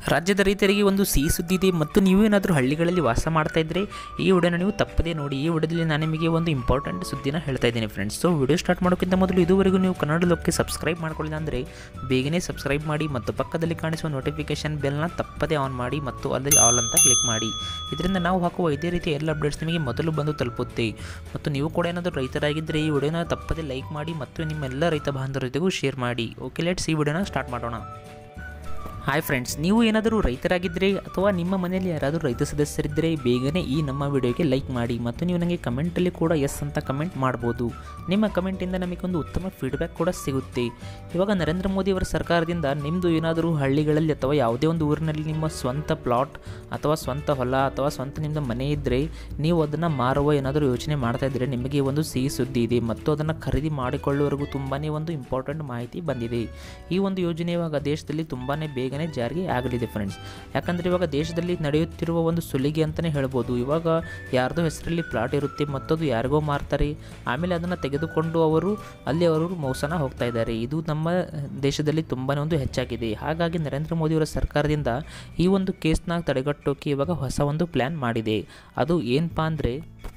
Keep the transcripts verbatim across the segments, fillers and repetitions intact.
ರಾಜ್ಯದ ರೈತರಿಗೆ ಒಂದು ಸಿಹಿ ಸುದ್ದಿ ಇದೆ ಮತ್ತು ನೀವೇನಾದರೂ ಹಳ್ಳಿಗಳಲ್ಲಿ ವಾಸ ಮಾಡ್ತಾ ಇದ್ದರೆ ಈ ವಿಡಿಯೋನ ನೀವು ತಪ್ಪದೇ ನೋಡಿ. ಈ ವಿಡಿಯೋದಲ್ಲಿ ನಾನು ನಿಮಗೆ ಒಂದು ಇಂಪಾರ್ಟೆಂಟ್ ಸುದ್ದಿನ ಹೇಳ್ತಾ ಇದ್ದೀನಿ ಫ್ರೆಂಡ್ಸ್. ಸೊ ವಿಡಿಯೋ ಸ್ಟಾರ್ಟ್ ಮಾಡೋಕ್ಕಿಂತ ಮೊದಲು ಇದುವರೆಗೂ ನೀವು ಕನ್ನಡ ಲೋಕಕ್ಕೆ ಸಬ್ಸ್ಕ್ರೈಬ್ ಮಾಡ್ಕೊಳ್ಳಿಲ್ಲ ಅಂದರೆ ಬೇಗನೆ ಸಬ್ಸ್ಕ್ರೈಬ್ ಮಾಡಿ ಮತ್ತು ಪಕ್ಕದಲ್ಲಿ ಕಾಣಿಸುವ ನೋಟಿಫಿಕೇಶನ್ ಬೆಲ್ನ ತಪ್ಪದೇ ಆನ್ ಮಾಡಿ ಮತ್ತು ಅಲ್ಲಿ ಆಲ್ ಅಂತ ಕ್ಲಿಕ್ ಮಾಡಿ. ಇದರಿಂದ ನಾವು ಹಾಕುವ ಇದೇ ರೀತಿಯ ಎಲ್ಲ ಅಪ್ಡೇಟ್ಸ್ ನಿಮಗೆ ಮೊದಲು ಬಂದು ತಲುಪುತ್ತೆ. ಮತ್ತು ನೀವು ಕೂಡ ಏನಾದರೂ ರೈತರಾಗಿದ್ದರೆ ಈ ವಿಡಿಯೋನ ತಪ್ಪದೇ ಲೈಕ್ ಮಾಡಿ ಮತ್ತು ನಿಮ್ಮೆಲ್ಲ ರೈತ ಬಾಂಧವರ ಜೊತೆಗೂ ಶೇರ್ ಮಾಡಿ. ಓಕೆ, ಲೆಟ್ಸ್ ಈ ವಿಡಿಯೋನ ಸ್ಟಾರ್ಟ್ ಮಾಡೋಣ. ಹಾಯ್ ಫ್ರೆಂಡ್ಸ್, ನೀವು ಏನಾದರೂ ರೈತರಾಗಿದ್ದರೆ ಅಥವಾ ನಿಮ್ಮ ಮನೆಯಲ್ಲಿ ಯಾರಾದರೂ ರೈತ ಸದಸ್ಯರಿದ್ದರೆ ಬೇಗನೆ ಈ ನಮ್ಮ ವಿಡಿಯೋಗೆ ಲೈಕ್ ಮಾಡಿ ಮತ್ತು ನೀವು ನನಗೆ ಕಮೆಂಟಲ್ಲಿ ಕೂಡ ಎಸ್ ಅಂತ ಕಮೆಂಟ್ ಮಾಡ್ಬೋದು. ನಿಮ್ಮ ಕಮೆಂಟಿಂದ ನಮಗೊಂದು ಉತ್ತಮ ಫೀಡ್ಬ್ಯಾಕ್ ಕೂಡ ಸಿಗುತ್ತೆ. ಇವಾಗ ನರೇಂದ್ರ ಮೋದಿಯವರ ಸರ್ಕಾರದಿಂದ ನಿಮ್ಮದು ಏನಾದರೂ ಹಳ್ಳಿಗಳಲ್ಲಿ ಅಥವಾ ಯಾವುದೇ ಒಂದು ಊರಿನಲ್ಲಿ ನಿಮ್ಮ ಸ್ವಂತ ಪ್ಲಾಟ್ ಅಥವಾ ಸ್ವಂತ ಹೊಲ ಅಥವಾ ಸ್ವಂತ ನಿಮ್ಮದು ಮನೆ ಇದ್ದರೆ ನೀವು ಅದನ್ನು ಮಾರುವ ಏನಾದರೂ ಯೋಚನೆ ಮಾಡ್ತಾ ಇದ್ದರೆ ನಿಮಗೆ ಒಂದು ಸಿಹಿ ಸುದ್ದಿ ಇದೆ ಮತ್ತು ಅದನ್ನು ಖರೀದಿ ಮಾಡಿಕೊಳ್ಳುವವರೆಗೂ ತುಂಬಾ ಒಂದು ಇಂಪಾರ್ಟೆಂಟ್ ಮಾಹಿತಿ ಬಂದಿದೆ. ಈ ಒಂದು ಯೋಜನೆ ಇವಾಗ ದೇಶದಲ್ಲಿ ತುಂಬಾ ಬೇಗ ಜಾರಿಗೆ ಆಗಲಿದೆ ಫ್ರೆಂಡ್ಸ್. ಯಾಕಂದರೆ ಇವಾಗ ದೇಶದಲ್ಲಿ ನಡೆಯುತ್ತಿರುವ ಒಂದು ಸುಲಿಗೆ ಅಂತಲೇ ಹೇಳ್ಬೋದು. ಇವಾಗ ಯಾರ್ದೋ ಹೆಸರಲ್ಲಿ ಪ್ಲಾಟ್ ಇರುತ್ತೆ ಮತ್ತು ಅದು ಯಾರಿಗೋ ಮಾರ್ತಾರೆ, ಆಮೇಲೆ ಅದನ್ನು ತೆಗೆದುಕೊಂಡು ಅವರು ಅಲ್ಲಿ ಅವರು ಮೋಸನ ಹೋಗ್ತಾ ಇದ್ದಾರೆ. ಇದು ನಮ್ಮ ದೇಶದಲ್ಲಿ ತುಂಬಾ ಒಂದು ಹೆಚ್ಚಾಗಿದೆ. ಹಾಗಾಗಿ ನರೇಂದ್ರ ಮೋದಿಯವರ ಸರ್ಕಾರದಿಂದ ಈ ಒಂದು ಕೇಸ್ನ ತಡೆಗಟ್ಟೋಕೆ ಇವಾಗ ಹೊಸ ಒಂದು ಪ್ಲ್ಯಾನ್ ಮಾಡಿದೆ. ಅದು ಏನಪ್ಪ ಅಂದರೆ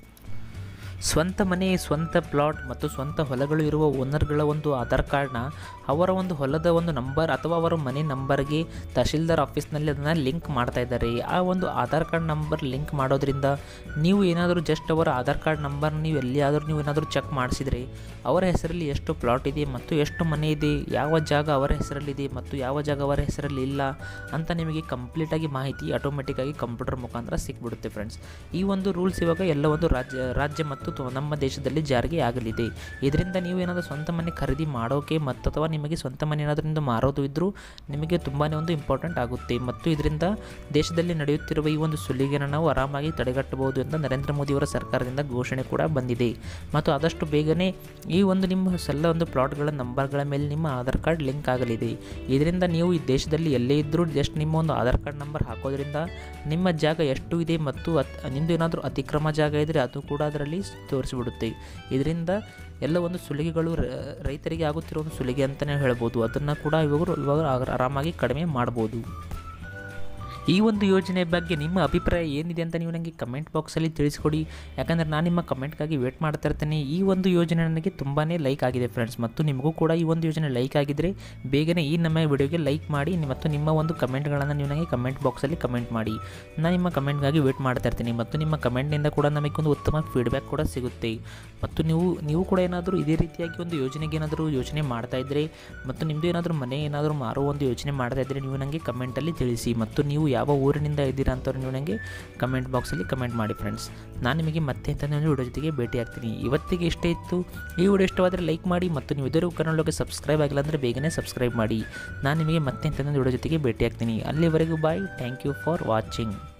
ಸ್ವಂತ ಮನೆ, ಸ್ವಂತ ಪ್ಲಾಟ್ ಮತ್ತು ಸ್ವಂತ ಹೊಲಗಳು ಇರುವ ಓನರ್ಗಳ ಒಂದು ಆಧಾರ್ ಕಾರ್ಡ್ನ ಅವರ ಒಂದು ಹೊಲದ ಒಂದು ನಂಬರ್ ಅಥವಾ ಅವರ ಮನೆ ನಂಬರ್ಗೆ ತಹಶೀಲ್ದಾರ್ ಆಫೀಸ್ನಲ್ಲಿ ಅದನ್ನು ಲಿಂಕ್ ಮಾಡ್ತಾ ಇದ್ದಾರೆ. ಆ ಒಂದು ಆಧಾರ್ ಕಾರ್ಡ್ ನಂಬರ್ ಲಿಂಕ್ ಮಾಡೋದ್ರಿಂದ ನೀವು ಏನಾದರೂ ಜಸ್ಟ್ ಅವರ ಆಧಾರ್ ಕಾರ್ಡ್ ನಂಬರ್ ನೀವು ಎಲ್ಲಿಯಾದರೂ ನೀವು ಏನಾದರೂ ಚೆಕ್ ಮಾಡಿಸಿದರೆ ಅವರ ಹೆಸರಲ್ಲಿ ಎಷ್ಟು ಪ್ಲಾಟ್ ಇದೆ ಮತ್ತು ಎಷ್ಟು ಮನೆ ಇದೆ, ಯಾವ ಜಾಗ ಅವರ ಹೆಸರಲ್ಲಿದೆ ಮತ್ತು ಯಾವ ಜಾಗ ಅವರ ಹೆಸರಲ್ಲಿ ಇಲ್ಲ ಅಂತ ನಿಮಗೆ ಕಂಪ್ಲೀಟಾಗಿ ಮಾಹಿತಿ ಆಟೋಮೆಟಿಕ್ಕಾಗಿ ಕಂಪ್ಯೂಟರ್ ಮುಖಾಂತರ ಸಿಕ್ಬಿಡುತ್ತೆ ಫ್ರೆಂಡ್ಸ್. ಈ ಒಂದು ರೂಲ್ಸ್ ಇವಾಗ ಎಲ್ಲ ಒಂದು ರಾಜ್ಯ ರಾಜ್ಯ ಮತ್ತು ನಮ್ಮ ದೇಶದಲ್ಲಿ ಜಾರಿಗೆ ಆಗಲಿದೆ. ಇದರಿಂದ ನೀವು ಏನಾದರೂ ಸ್ವಂತ ಮನೆ ಖರೀದಿ ಮಾಡೋಕೆ ಮತ್ತು ಅಥವಾ ನಿಮಗೆ ಸ್ವಂತ ಮನೆ ಏನಾದರೂ ನಿಮ್ಮದು ಮಾರೋದು ಇದ್ದರೂ ನಿಮಗೆ ತುಂಬಾ ಒಂದು ಇಂಪಾರ್ಟೆಂಟ್ ಆಗುತ್ತೆ. ಮತ್ತು ಇದರಿಂದ ದೇಶದಲ್ಲಿ ನಡೆಯುತ್ತಿರುವ ಈ ಒಂದು ಸುಲಿಗೆಯನ್ನು ನಾವು ಆರಾಮಾಗಿ ತಡೆಗಟ್ಟಬಹುದು ಅಂತ ನರೇಂದ್ರ ಮೋದಿಯವರ ಸರ್ಕಾರದಿಂದ ಘೋಷಣೆ ಕೂಡ ಬಂದಿದೆ. ಮತ್ತು ಆದಷ್ಟು ಬೇಗನೆ ಈ ಒಂದು ನಿಮ್ಮ ಎಲ್ಲ ಒಂದು ಪ್ಲಾಟ್ಗಳ ನಂಬರ್ಗಳ ಮೇಲೆ ನಿಮ್ಮ ಆಧಾರ್ ಕಾರ್ಡ್ ಲಿಂಕ್ ಆಗಲಿದೆ. ಇದರಿಂದ ನೀವು ಈ ದೇಶದಲ್ಲಿ ಎಲ್ಲೇ ಇದ್ದರೂ ಜಸ್ಟ್ ನಿಮ್ಮ ಒಂದು ಆಧಾರ್ ಕಾರ್ಡ್ ನಂಬರ್ ಹಾಕೋದ್ರಿಂದ ನಿಮ್ಮ ಜಾಗ ಎಷ್ಟು ಇದೆ ಮತ್ತು ಅತ್ ನಿಮ್ಮದು ಏನಾದರೂ ಅತಿಕ್ರಮ ಜಾಗ ಇದ್ದರೆ ಅದು ಕೂಡ ಅದರಲ್ಲಿ ತೋರಿಸಿಬಿಡುತ್ತೆ. ಇದರಿಂದ ಎಲ್ಲ ಒಂದು ಸುಲಿಗೆಗಳು ರೈತರಿಗೆ ಆಗುತ್ತಿರೋ ಒಂದು ಸುಲಿಗೆ ಅಂತಲೇ ಹೇಳ್ಬೋದು. ಅದನ್ನು ಕೂಡ ಇವಾಗ ಇವಾಗ ಆರಾಮಾಗಿ ಕಡಿಮೆ ಮಾಡ್ಬೋದು. ಈ ಒಂದು ಯೋಜನೆ ಬಗ್ಗೆ ನಿಮ್ಮ ಅಭಿಪ್ರಾಯ ಏನಿದೆ ಅಂತ ನೀವು ನನಗೆ ಕಮೆಂಟ್ ಬಾಕ್ಸಲ್ಲಿ ತಿಳಿಸ್ಕೊಡಿ. ಯಾಕಂದರೆ ನಾನು ನಿಮ್ಮ ಕಮೆಂಟ್ಗಾಗಿ ವೇಟ್ ಮಾಡ್ತಾ ಇರ್ತೀನಿ. ಈ ಒಂದು ಯೋಜನೆ ನನಗೆ ತುಂಬಾ ಲೈಕ್ ಆಗಿದೆ ಫ್ರೆಂಡ್ಸ್. ಮತ್ತು ನಿಮಗೂ ಕೂಡ ಈ ಒಂದು ಯೋಜನೆ ಲೈಕ್ ಆಗಿದ್ದರೆ ಬೇಗನೆ ಈ ನಮ್ಮ ವಿಡಿಯೋಗೆ ಲೈಕ್ ಮಾಡಿ ಮತ್ತು ನಿಮ್ಮ ಒಂದು ಕಮೆಂಟ್ಗಳನ್ನು ನೀವು ನನಗೆ ಕಮೆಂಟ್ ಬಾಕ್ಸಲ್ಲಿ ಕಮೆಂಟ್ ಮಾಡಿ. ನಾನು ನಿಮ್ಮ ಕಮೆಂಟ್ಗಾಗಿ ವೇಟ್ ಮಾಡ್ತಾ ಇರ್ತೀನಿ ಮತ್ತು ನಿಮ್ಮ ಕಮೆಂಟ್ನಿಂದ ಕೂಡ ನಮಗೊಂದು ಉತ್ತಮ ಫೀಡ್ಬ್ಯಾಕ್ ಕೂಡ ಸಿಗುತ್ತೆ. ಮತ್ತು ನೀವು ನೀವು ಕೂಡ ಏನಾದರೂ ಇದೇ ರೀತಿಯಾಗಿ ಒಂದು ಯೋಜನೆಗೆ ಏನಾದರೂ ಯೋಚನೆ ಮಾಡ್ತಾ ಇದ್ದರೆ ಮತ್ತು ನಿಮ್ಮದು ಏನಾದರೂ ಮನೆ ಏನಾದರೂ ಮಾರೋ ಒಂದು ಯೋಚನೆ ಮಾಡ್ತಾ ಇದ್ದರೆ ನೀವು ನನಗೆ ಕಮೆಂಟಲ್ಲಿ ತಿಳಿಸಿ. ಮತ್ತು ನೀವು ಯಾವ ಊರಿನಿಂದ ಇದ್ದೀರಾ ಅಂತವ್ರು ನೀವು ನನಗೆ ಕಮೆಂಟ್ ಬಾಕ್ಸಲ್ಲಿ ಕಮೆಂಟ್ ಮಾಡಿ ಫ್ರೆಂಡ್ಸ್. ನಾನು ನಿಮಗೆ ಮತ್ತೆ ಅಂತ ವಿಡಿಯೋ ಜೊತೆಗೆ ಭೇಟಿ ಆಗ್ತೀನಿ. ಇವತ್ತಿಗೆ ಇಷ್ಟೇ ಇತ್ತು. ಈ ವಿಡಿಯೋ ಇಷ್ಟವಾದರೆ ಲೈಕ್ ಮಾಡಿ ಮತ್ತು ನೀವು ಇದರೂ ಕನ್ನಡಕ್ಕೆ ಸಬ್ಸ್ಕ್ರೈಬ್ ಆಗಿಲ್ಲ ಅಂದರೆ ಬೇಗನೆ ಸಬ್ಸ್ಕ್ರೈಬ್ ಮಾಡಿ. ನಾನು ನಿಮಗೆ ಮತ್ತೆ ಅಂತ ವಿಡಿಯೋ ಜೊತೆಗೆ ಭೇಟಿ ಆಗ್ತೀನಿ. ಅಲ್ಲಿವರೆಗೂ bye. Thank you for watching.